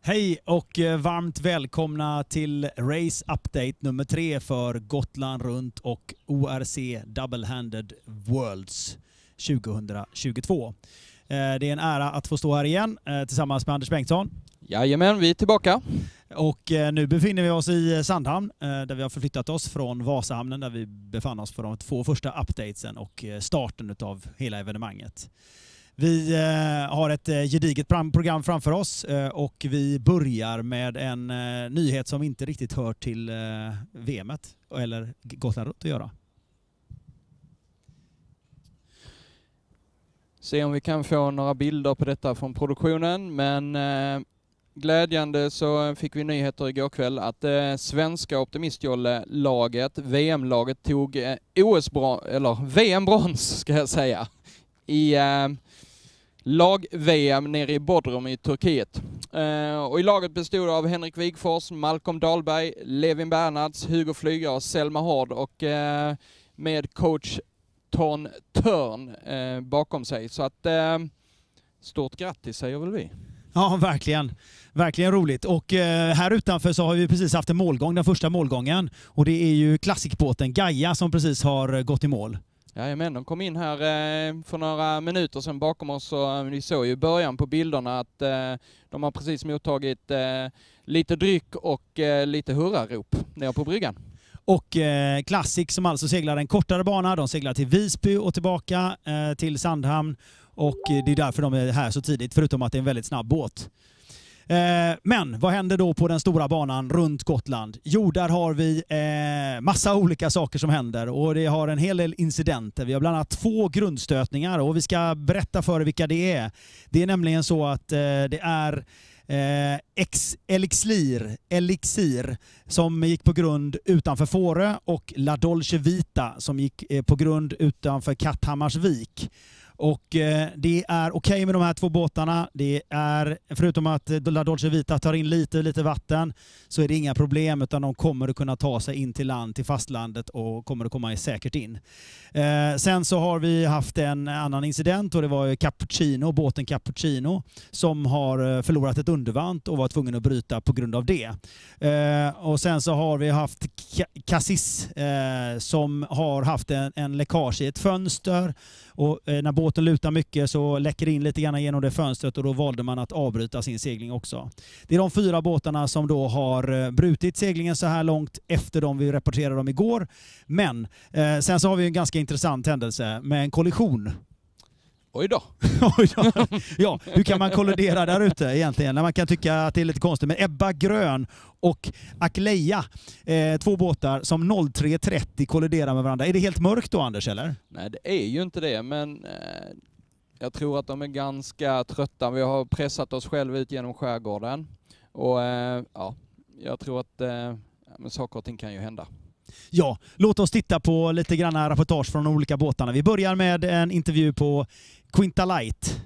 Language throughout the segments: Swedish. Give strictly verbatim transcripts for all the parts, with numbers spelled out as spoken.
Hej och varmt välkomna till Race Update nummer tre för Gotland runt och O R C Double-Handed Worlds tjugohundratjugotvå. Det är en ära att få stå här igen tillsammans med Anders Bengtsson. Jajamän, vi är tillbaka. Och nu befinner vi oss i Sandhamn där vi har förflyttat oss från Vasahamnen där vi befann oss för de två första updatesen och starten av hela evenemanget. Vi eh, har ett eh, gediget program framför oss eh, och vi börjar med en eh, nyhet som inte riktigt hör till eh, V M-et eller Gotland runt att göra. Se om vi kan få några bilder på detta från produktionen, men eh, glädjande så fick vi nyheter igår kväll att eh, svenska optimistjolle-laget, V M-laget, tog eh, O S-brons, eller V M-brons ska jag säga, i eh, lag-V M nere i Bodrum i Turkiet. Uh, och i laget bestod av Henrik Wigfors, Malcolm Dahlberg, Levin Bernhards, Hugo Flyger och Selma Hård och uh, med coach Ton Törn uh, bakom sig. Så att uh, stort grattis säger väl vi. Ja, verkligen. Verkligen roligt. Och eh, här utanför så har vi precis haft en målgång, den första målgången. Och det är ju klassikbåten Gaia som precis har gått i mål. Jajamän, de kom in här eh, för några minuter sedan bakom oss och vi såg ju i början på bilderna att eh, de har precis mottagit eh, lite dryck och eh, lite hurrarop nere på bryggan. Och eh, Classic som alltså seglar en kortare bana, de seglar till Visby och tillbaka eh, till Sandhamn och det är därför de är här så tidigt, förutom att det är en väldigt snabb båt. Men vad händer då på den stora banan runt Gotland? Jo, där har vi eh, massa olika saker som händer och det har en hel del incidenter. Vi har bland annat två grundstötningar och vi ska berätta för er vilka det är. Det är nämligen så att eh, det är eh, Ex Elixir, Elixir som gick på grund utanför Fårö och La Dolce Vita som gick eh, på grund utanför Katthammarsvik. Och eh, det är okej okay med de här två båtarna. Det är, förutom att La Dolce Vita tar in lite, lite vatten så är det inga problem utan de kommer att kunna ta sig in till land, till fastlandet och kommer att komma säkert in. Eh, sen så har vi haft en annan incident och det var Cappuccino, båten Cappuccino som har förlorat ett undervant och var tvungen att bryta på grund av det. Eh, och sen så har vi haft Cassis eh, som har haft en, en läckage i ett fönster och eh, när båten lutar mycket så läcker in lite grann genom det fönstret och då valde man att avbryta sin segling också. Det är de fyra båtarna som då har brutit seglingen så här långt efter de vi rapporterade om igår. Men eh, sen så har vi en ganska intressant händelse med en kollision. Oj då. Oj då. Ja, hur kan man kollidera där ute egentligen? När man kan tycka att det är lite konstigt. Men Ebba Grön och Akleja, eh, två båtar som noll tre trettio kolliderar med varandra. Är det helt mörkt då, Anders, eller? Nej, det är ju inte det, men eh, jag tror att de är ganska trötta. Vi har pressat oss själva ut genom skärgården. Och eh, ja, jag tror att eh, men saker och ting kan ju hända. Ja, låt oss titta på lite grann reportage från de olika båtarna. Vi börjar med en intervju på Quinta Light.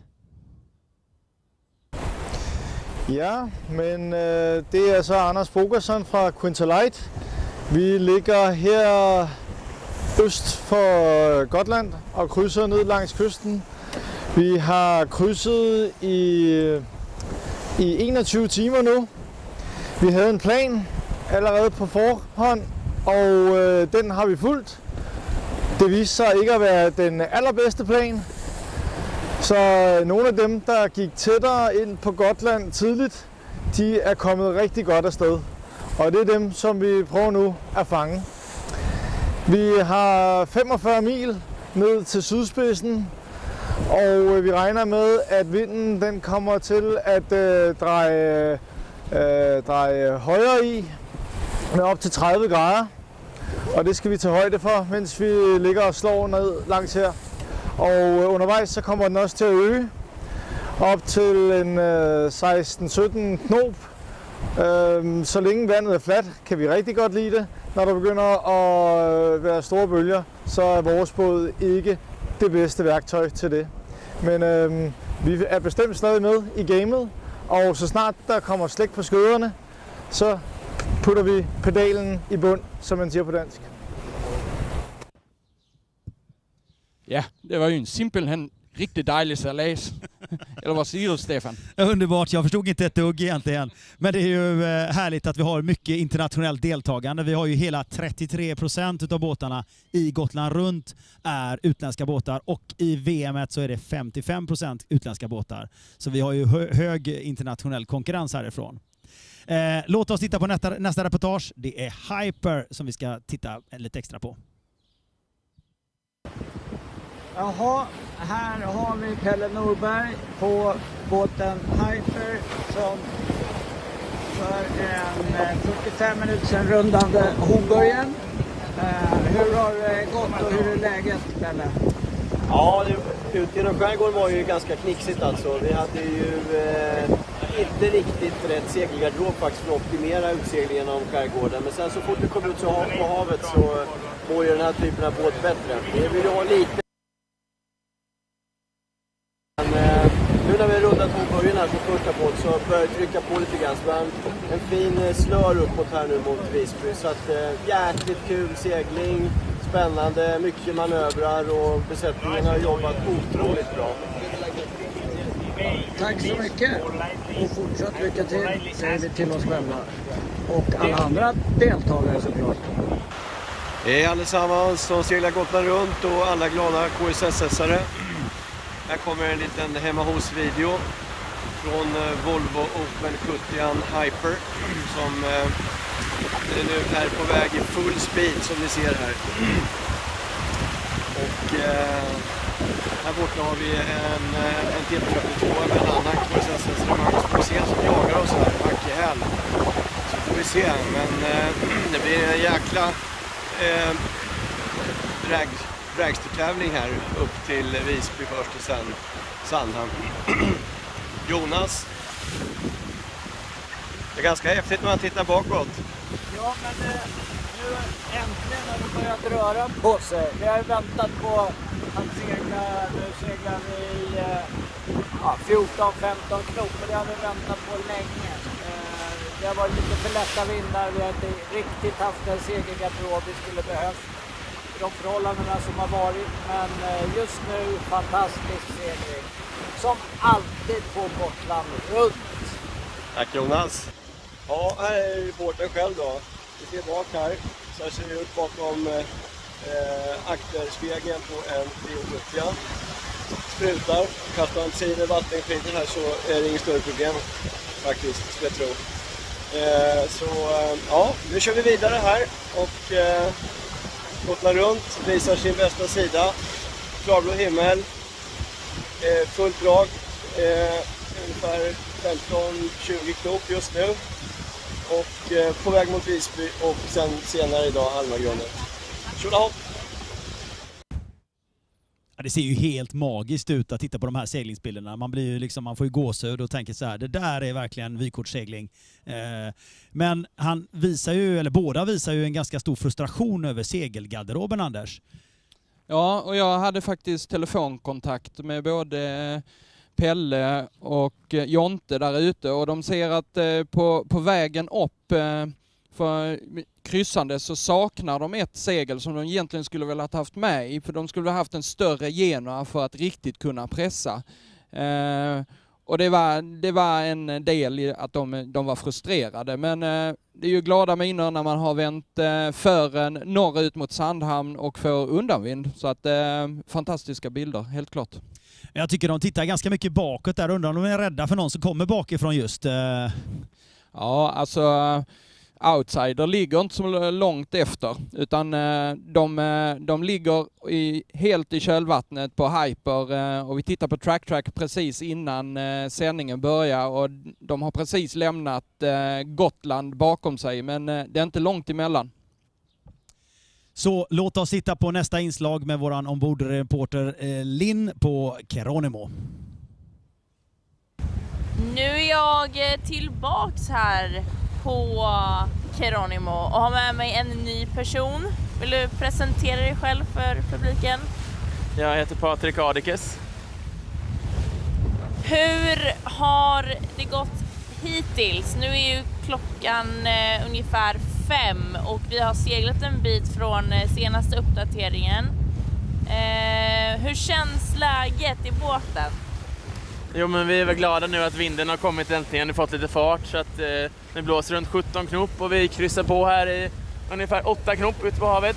Ja, men øh, det är så Anders Bogerson från Quinta Light. Vi ligger här öst för Gotland och krydsar ned längs kusten. Vi har krydsat i, i enogtyve timmar nu. Vi hade en plan allerede på forhånd. Og øh, den har vi fulgt. Det viste sig ikke at være den allerbedste plan. Så nogle af dem, der gik tættere ind på Gotland tidligt, de er kommet rigtig godt afsted. Og det er dem, som vi prøver nu at fange. Vi har femogfyrre mil ned til sydspidsen, og vi regner med, at vinden den kommer til at øh, dreje, øh, dreje højre i. Med op til tredive grader, og det skal vi tage højde for, mens vi ligger og slår ned langs her. Og undervejs så kommer den også til at øge op til en øh, seksten sytten knop. Øhm, så længe vandet er fladt, kan vi rigtig godt lide det. Når der begynder at være store bølger, så er vores båd ikke det bedste værktøj til det. Men øhm, vi er bestemt stadig med i gamet, og så snart der kommer slæk på skøderne, så putter vi pedalen i bund, som man siger på dansk. Ja, det var ju en simpelthen riktigt dejlig sejlads. Eller vad säger du, Stefan? Underbart, jag förstod inte ett dugg egentligen. Men det är ju härligt att vi har mycket internationellt deltagande. Vi har ju hela trettiotre procent av båtarna i Gotland runt är utländska båtar och i V M så är det femtiofem procent utländska båtar. Så vi har ju hög internationell konkurrens härifrån. Eh, låt oss titta på nästa, nästa reportage. Det är Hyper som vi ska titta lite extra på. Jaha, här har vi Pelle Norberg på båten Hyper som för en fyrtiofem minuter sedan rundade Hornborgen. Eh, hur har det gått och hur är läget, Pelle? Ja, det, ute genom skärgården var ju ganska knixigt alltså. Vi hade ju eh, inte riktigt rätt segelgardrop faktiskt för att optimera utseglingen genom skärgården. Men sen så fort vi kom ut så på havet så mår ju den här typen av båt bättre. Vi vill ha lite. Men eh, nu när vi har rundat Hornborgen här som första båt så börjar vi trycka på lite grann. Så vi har en, en fin slör uppåt här nu mot Visby. Så att eh, jäkligt kul segling. Spännande, mycket manövrar och besättningen har jobbat otroligt bra. Tack så mycket och fortsatt lycka till säger vi till oss själva och alla andra deltagare såklart. Hej allesammans som seglar Gotland runt och alla glada K S S-are. Här kommer en liten hemma hos-video från Volvo Open sjuttio Hyper som är nu är på väg i full speed som ni ser här. Och eh, här borta har vi en, en T P fyrtiotvå med en annan K S S-resemang som vi ser som jagar oss här, Macke Häll. Så får vi se, men eh, det blir en jäkla eh, drag, dragstertävling här upp till Visby först och sen Sandhamn. Jonas. Det är ganska häftigt när man tittar bakåt. Ja, men nu äntligen har det börjat röra på sig. Vi har väntat på att segla, nu seglar vi ja, fjorton femton knop och det har vi väntat på länge. Det har varit lite för lätta vindar, vi har inte riktigt haft en segelgardrob vi skulle behövt i de förhållandena som har varit. Men just nu fantastisk segling. Som alltid på Gotland runt. Tack Jonas. Ja, här är båten själv då. Vi ser bak här. Så här ser det ut bakom eh, akterspegeln på en tre sjuttio. Sprutar. Kastar man sidor vattenskidor här så är det inget större problem. Faktiskt, ska jag tro. Eh, så eh, ja, nu kör vi vidare här. Och eh, Gotland runt. Visar sin bästa sida. Klarblå himmel. Eh, fullt drag. Eh, ungefär femton tjugo knop just nu. Och eh, på väg mot Visby och sen senare idag Almagrundet. Tjolahopp! Ja, det ser ju helt magiskt ut att titta på de här seglingsbilderna. Man blir ju liksom, man får ju gåshud och tänker så här, det där är verkligen vykortssegling. Eh, men han visar ju, eller båda visar ju en ganska stor frustration över segelgarderoben, Anders. Ja, och jag hade faktiskt telefonkontakt med både Pelle och Jonte där ute och de ser att eh, på, på vägen upp eh, för kryssande så saknar de ett segel som de egentligen skulle väl ha haft med i, för de skulle ha haft en större Genoa för att riktigt kunna pressa. Eh, och det var, det var en del i att de, de var frustrerade, men eh, det är ju glada miner när man har vänt eh, fören norrut mot Sandhamn och får undanvind, så att eh, fantastiska bilder, helt klart. Jag tycker de tittar ganska mycket bakåt där. Undrar om de är rädda för någon som kommer bakifrån just. Eh... Ja, alltså Outsider ligger inte så långt efter, utan eh, de, de ligger i, helt i kölvattnet på Hyper eh, och vi tittar på Track Track precis innan eh, sändningen börjar och de har precis lämnat eh, Gotland bakom sig, men eh, det är inte långt emellan. Så låt oss titta på nästa inslag med våran ombordreporter eh, Linn på Geronimo. Nu är jag tillbaks här på Geronimo och har med mig en ny person. Vill du presentera dig själv för publiken? Jag heter Patrik Adikes. Hur har det gått hittills? Nu är ju klockan eh, ungefär fem och vi har seglat en bit från eh, senaste uppdateringen. Eh, hur känns läget i båten? Jo, men vi är väl glada nu att vinden har kommit äntligen och fått lite fart, så att eh, det blåser runt sjutton knop och vi kryssar på här i ungefär åtta knop ute på havet.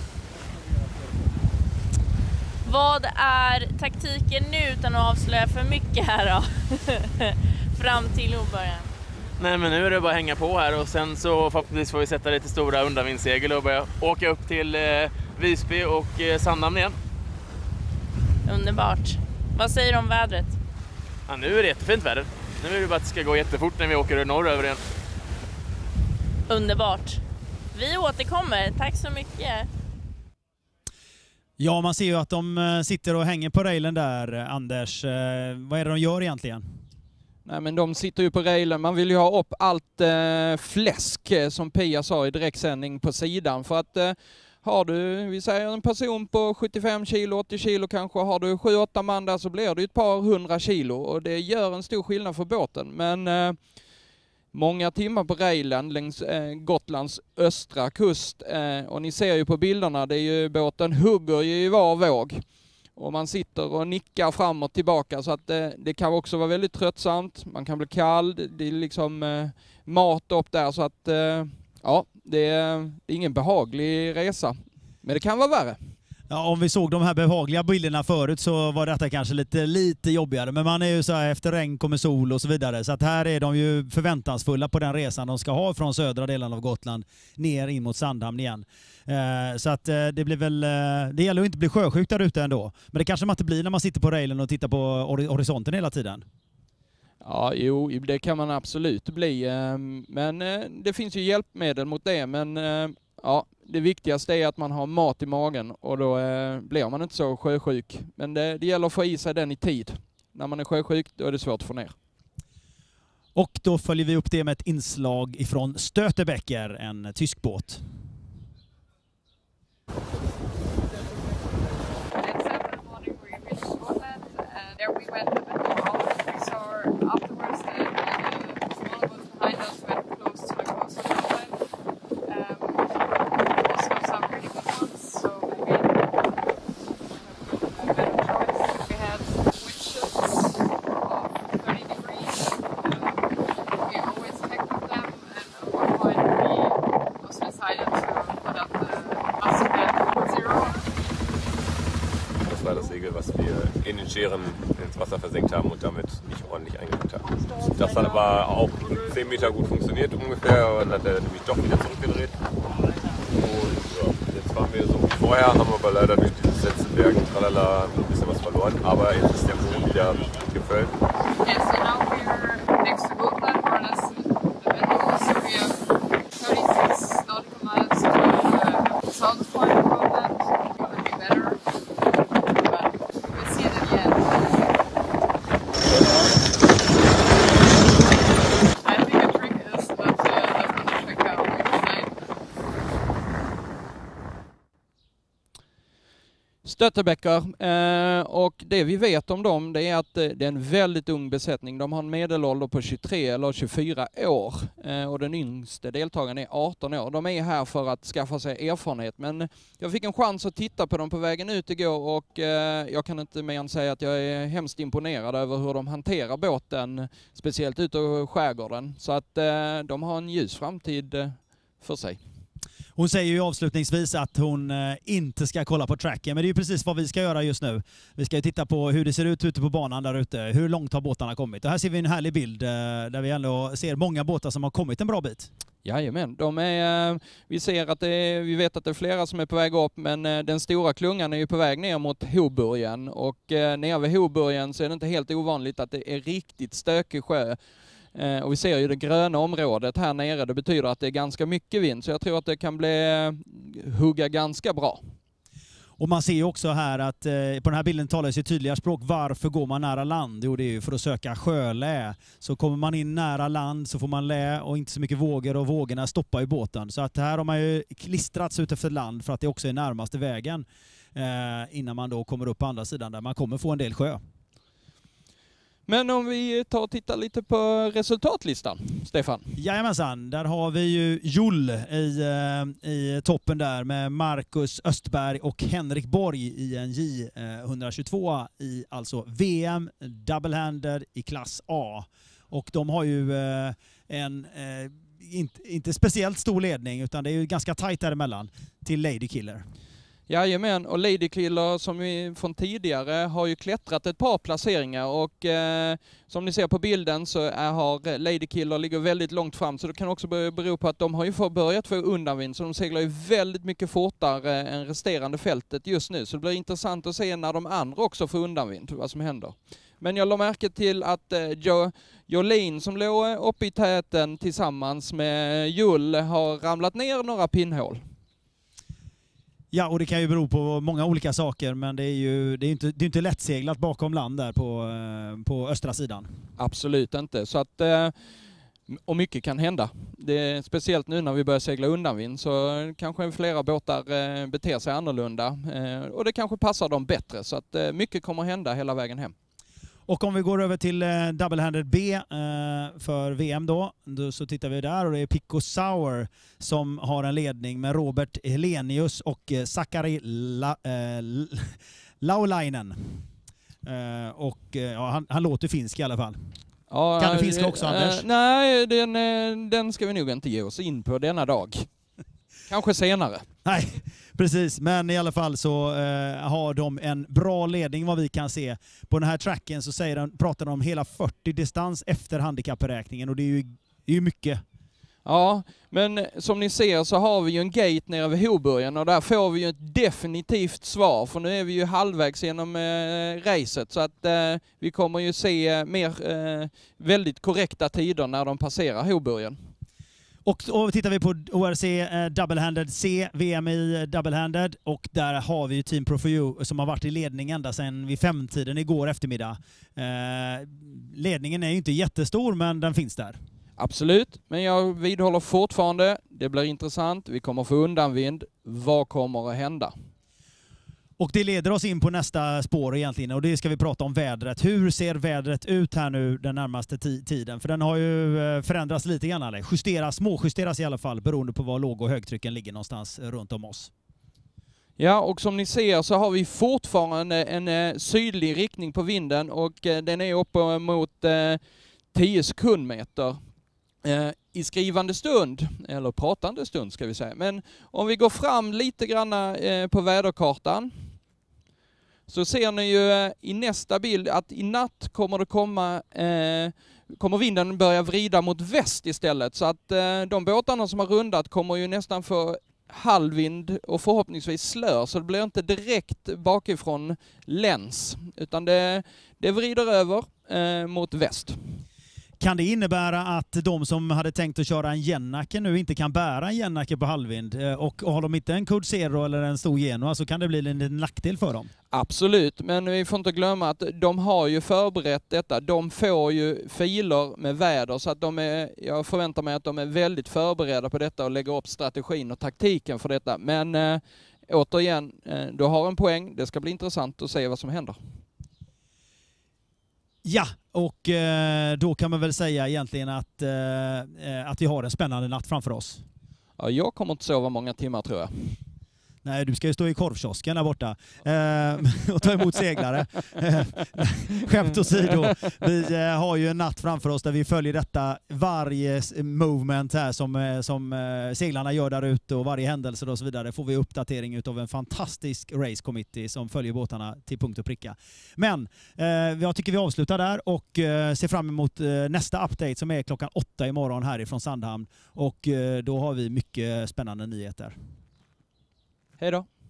Vad är taktiken nu utan att avslöja för mycket här då? Fram till början. Nej, men nu är det bara att hänga på här och sen så förhoppningsvis får vi sätta lite stora undanvindssegel och börja åka upp till eh, Visby och eh, Sandhamn igen. Underbart. Vad säger du om vädret? Ja, nu är det jättefint väder. Nu är det bara att det ska gå jättefort när vi åker norröver igen. Underbart. Vi återkommer. Tack så mycket. Ja, man ser ju att de sitter och hänger på railen där, Anders. Vad är det de gör egentligen? Nej, men de sitter ju på railen. Man vill ju ha upp allt eh, fläsk, som Pia sa i direktsändning, på sidan. För att eh, har du, vi säger en person på sjuttiofem kilo, åttio kilo kanske, har du sju åtta man där så blir det ett par hundra kilo. Och det gör en stor skillnad för båten. Men eh, många timmar på railen längs eh, Gotlands östra kust. Eh, och ni ser ju på bilderna, det är ju, båten hugger ju i var våg. Och man sitter och nickar fram och tillbaka, så att det, det kan också vara väldigt tröttsamt. Man kan bli kall, det är liksom eh, mat upp där, så att eh, ja, det är, det är ingen behaglig resa. Men det kan vara värre. Ja, om vi såg de här behagliga bilderna förut så var detta kanske lite, lite jobbigare. Men man är ju så här, efter regn kommer sol och så vidare. Så att här är de ju förväntansfulla på den resan de ska ha från södra delen av Gotland ner in mot Sandhamn igen. Eh, så att eh, det blir väl, eh, det gäller att inte bli sjösjuk där ute ändå. Men det kanske man inte blir när man sitter på railen och tittar på horisonten hela tiden. Ja, jo, det kan man absolut bli. Men det finns ju hjälpmedel mot det. Men ja, det viktigaste är att man har mat i magen och då blir man inte så sjösjuk. Men det, det gäller att få i sig den i tid. När man är sjösjuk då är det svårt att få ner. Och då följer vi upp det med ett inslag ifrån Stötebeker, en tysk båt. There we went a bit more out. We saw afterwards that the smaller boats behind us went close to the coast of Scotland. Um, also some really good ones, so maybe a better choice. We had winches of thirty degrees. Um, we always checked with them, and at one point we also decided to put up the masthead to zero. Das war das Segel, was wir in den Scheren ins Wasser versenkt haben und damit nicht ordentlich eingeholt haben. Das hat aber auch zehn Meter gut funktioniert ungefähr und hat er nämlich doch wieder zurückgedreht. Und ja, jetzt waren wir so wie vorher, haben aber leider durch dieses letzte Bergen, tralala, ein bisschen was verloren. Aber jetzt ist der Boden wieder gefüllt. Yes, so now we're next to Gotland, more or less in the middle. So we have thirty-six nautical miles to the south point of Gotland. It could be better. Stötebeker, eh, och det vi vet om dem det är att eh, det är en väldigt ung besättning. De har en medelålder på tjugotre eller tjugofyra år eh, och den yngste deltagaren är arton år. De är här för att skaffa sig erfarenhet, men jag fick en chans att titta på dem på vägen ut igår och eh, jag kan inte mer än säga att jag är hemskt imponerad över hur de hanterar båten, speciellt ute i skärgården. Så att eh, de har en ljus framtid eh, för sig. Hon säger ju avslutningsvis att hon eh, inte ska kolla på tracken, men det är ju precis vad vi ska göra just nu. Vi ska ju titta på hur det ser ut ute på banan där ute. Hur långt har båtarna kommit? Och här ser vi en härlig bild eh, där vi ändå ser många båtar som har kommit en bra bit. Jajamän, de är, vi ser att det är, vi vet att det är flera som är på väg upp, men den stora klungan är ju på väg ner mot Hoburgen och eh, nere vid Hoburgen så är det inte helt ovanligt att det är riktigt stökig sjö. Eh, och vi ser ju det gröna området här nere, det betyder att det är ganska mycket vind, så jag tror att det kan bli eh, hugga ganska bra. Och man ser ju också här att eh, på den här bilden talar sig tydliga språk. Varför går man nära land? Jo, det är ju för att söka sjölä. Så kommer man in nära land så får man lä och inte så mycket vågor, och vågorna stoppar ju båten. Så att här har man ju klistrats ut efter land för att det också är närmaste vägen eh, innan man då kommer upp på andra sidan där man kommer få en del sjö. Men om vi tar och tittar lite på resultatlistan, Stefan. Jajamensan, där har vi ju Jull i, i toppen där med Marcus Östberg och Henrik Borg i en J etthundratjugotvå i alltså V M double-handed i klass A. Och de har ju en inte, inte speciellt stor ledning, utan det är ju ganska tajt däremellan till Lady Killer. Jajamän, och Lady Killer som vi från tidigare har ju klättrat ett par placeringar och eh, som ni ser på bilden så är, har Lady Killer ligger väldigt långt fram, så det kan också bero på att de har ju för börjat få undanvind, så de seglar ju väldigt mycket fortare än resterande fältet just nu, så det blir intressant att se när de andra också får undanvind vad som händer. Men jag la märke till att eh, jo, Jolene som låg uppe i täten tillsammans med Jull har ramlat ner några pinnhål. Ja, och det kan ju bero på många olika saker, men det är ju det är inte, det är inte lättseglat bakom land där på, på östra sidan. Absolut inte. Så att, och mycket kan hända. Det är speciellt nu när vi börjar segla undanvind, så kanske flera båtar beter sig annorlunda och det kanske passar dem bättre. Så att mycket kommer hända hela vägen hem. Och om vi går över till double-handed B för V M då, då, så tittar vi där och det är Pico Sauer som har en ledning med Robert Helenius och Sakari La, äh, Laulainen. Äh, och ja, han, han låter finsk i alla fall. Ja, kan du finska också, äh, Anders? Nej, den, den ska vi nog inte ge oss in på denna dag. Kanske senare. Nej, precis. Men i alla fall så eh, har de en bra ledning vad vi kan se. På den här tracken så säger de, pratar de om hela fyrtio distans efter handikappberäkningen, och det är ju, det är ju mycket. Ja, men som ni ser så har vi ju en gate nere vid Hoburgen och där får vi ju ett definitivt svar, för nu är vi ju halvvägs genom eh, racet, så att eh, vi kommer ju se eh, mer eh, väldigt korrekta tider när de passerar Hoburgen. Och, och tittar vi på O R C eh, double-handed C, V M i double-handed, och där har vi ju Team Profio som har varit i ledning ända sedan vid femtiden igår eftermiddag. Eh, ledningen är ju inte jättestor, men den finns där. Absolut, men jag vidhåller fortfarande, det blir intressant, vi kommer få undanvind. Vad kommer att hända? Och det leder oss in på nästa spår egentligen, och det ska vi prata om vädret. Hur ser vädret ut här nu den närmaste tiden? För den har ju förändrats lite grann, eller justeras, småjusteras i alla fall, beroende på var låg- och högtrycken ligger någonstans runt om oss. Ja, och som ni ser så har vi fortfarande en, en sydlig riktning på vinden, och eh, den är uppe mot eh, tio sekundmeter eh, i skrivande stund, eller pratande stund ska vi säga. Men om vi går fram lite grann eh, på väderkartan, så ser ni ju eh, i nästa bild att i natt kommer det komma eh, kommer vinden börja vrida mot väst istället, så att eh, de båtarna som har rundat kommer ju nästan få halvvind och förhoppningsvis slör, så det blir inte direkt bakifrån läns, utan det, det vrider över eh, mot väst. Kan det innebära att de som hade tänkt att köra en Jennake nu inte kan bära en Jennake på halvvind, och, och har de inte en Code Zero eller en stor Genoa så kan det bli en nackdel för dem? Absolut, men vi får inte glömma att de har ju förberett detta. De får ju filer med väder, så att de är, jag förväntar mig att de är väldigt förberedda på detta och lägger upp strategin och taktiken för detta. Men äh, återigen, äh, du har en poäng. Det ska bli intressant att se vad som händer. Ja, och eh, då kan man väl säga egentligen att, eh, att vi har en spännande natt framför oss. Ja, jag kommer inte sova många timmar tror jag. Nej, du ska ju stå i korvkiosken där borta eh, och ta emot seglare. Eh, skämt åsido, vi eh, har ju en natt framför oss där vi följer detta, varje movement här som, eh, som eh, seglarna gör där ute, och varje händelse och så vidare får vi uppdatering utav en fantastisk race committee som följer båtarna till punkt och pricka. Men eh, jag tycker vi avslutar där och eh, ser fram emot eh, nästa update som är klockan åtta imorgon härifrån Sandhamn, och eh, då har vi mycket spännande nyheter. Hej då!